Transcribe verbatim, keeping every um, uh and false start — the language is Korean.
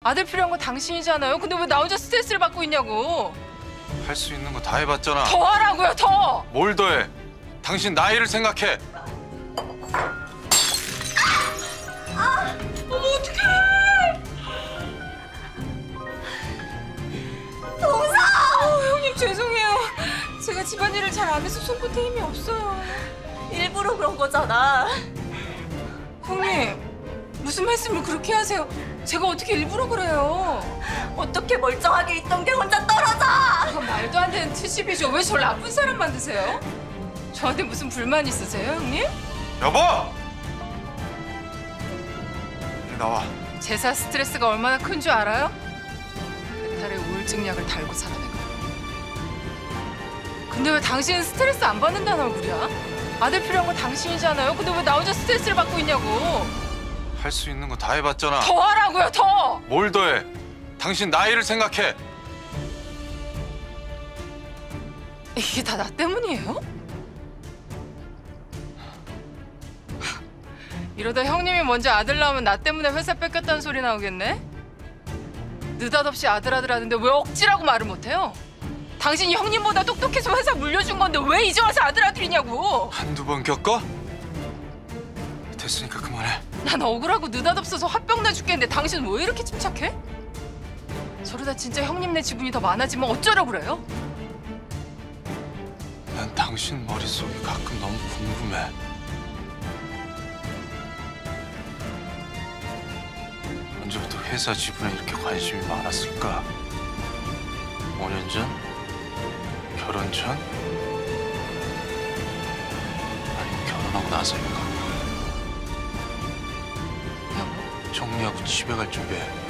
아들 필요한 건 당신이잖아요. 근데 왜 나 혼자 스트레스를 받고 있냐고. 할 수 있는 거 다 해봤잖아. 더 하라고요, 더! 뭘 더해? 당신 나이를 생각해. 어머, 어떡해! 동서! 어, 형님 죄송해요. 제가 집안일을 잘 안 해서 손끝에 힘이 없어요. 일부러 그런 거잖아. 형님, 무슨 말씀을 그렇게 하세요? 제가 어떻게 일부러 그래요? 어떻게 멀쩡하게 있던 게 혼자 떨어져! 그건 말도 안 되는 트집이죠. 왜 저를 나쁜 사람 만드세요? 저한테 무슨 불만 있으세요, 형님? 여보! 빨리 나와. 제사 스트레스가 얼마나 큰 줄 알아요? 배탈에 우울증 약을 달고 살아내고. 근데 왜 당신은 스트레스 안 받는다는 얼굴이야? 아들 필요한 건 당신이잖아요. 근데 왜 나 혼자 스트레스를 받고 있냐고. 할 수 있는 거 다 해봤잖아. 더 하라고요, 더! 뭘 더해? 당신 나이를 생각해. 이게 다 나 때문이에요? 이러다 형님이 먼저 아들 낳으면 나 때문에 회사 뺏겼다는 소리 나오겠네? 느닷없이 아들 아들 하는데 왜 억지라고 말을 못해요? 당신이 형님보다 똑똑해서 회사 물려준 건데 왜 이제 와서 아들 아들이냐고! 한두 번 겪어? 됐으니까 그만해. 난 억울하고 느닷없어서 화병 나 죽겠는데 당신 왜 이렇게 침착해? 저러다 진짜 형님네 지분이 더 많아지면 어쩌려고 그래요? 난 당신 머릿속이 가끔 너무 궁금해. 언제부터 회사 지분에 이렇게 관심이 많았을까? 오 년 전? 결혼 전? 아니면 결혼하고 나서인가? 여보, 정리하고 집에 갈 준비해.